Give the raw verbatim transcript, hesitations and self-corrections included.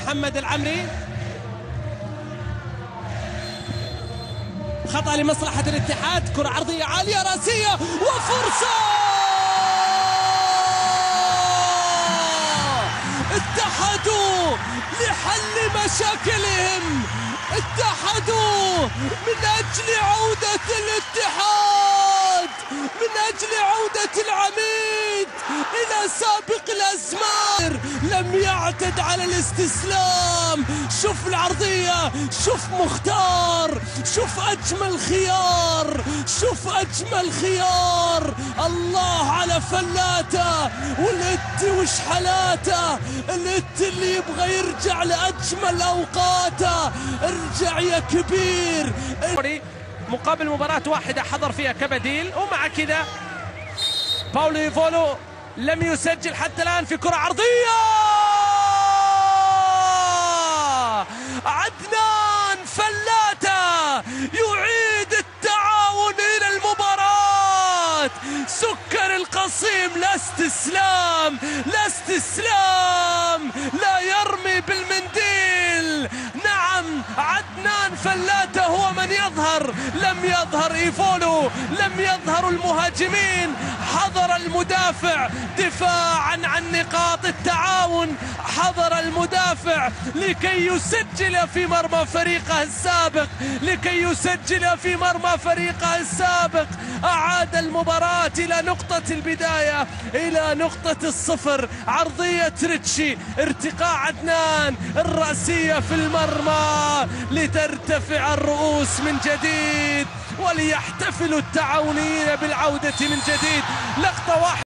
محمد العمري. خطأ لمصلحة الاتحاد، كرة عرضية عالية راسية وفرصة. اتحدوا لحل مشاكلهم، اتحدوا من أجل عودة الاتحاد، من أجل عودة العميد إلى سابق الأزمان. لم يعتد على الاستسلام. شوف العرضية، شوف مختار، شوف أجمل خيار، شوف أجمل خيار. الله على فلاته والإت وش حالاته. الإت اللي يبغى يرجع لأجمل أوقاته. ارجع يا كبير. مقابل مباراة واحدة حضر فيها كبديل، ومع كذا باولو ايفولو لم يسجل حتى الآن في كرة عرضية. عدنان فلاتة يعيد التعاون إلى المباراة. سكر القصيم، لا استسلام، لا استسلام، لا يرمي بالمنديل. نعم، عدنان فلاتة هو من يظهر. لم يظهر ايفولو، لم يظهر المهاجمين، حضر المدافع دفاعا عن نقاط التعاون. حضر المدافع لكي يسجل في مرمى فريقه السابق، لكي يسجل في مرمى فريقه السابق. أعاد المباراة إلى نقطة البداية، إلى نقطة الصفر. عرضية ريتشي، ارتقاء عدنان، الرأسية في المرمى لترتفع الرؤوس من جديد وليحتفل التعاونيين بالعودة من جديد. لقطة واحدة.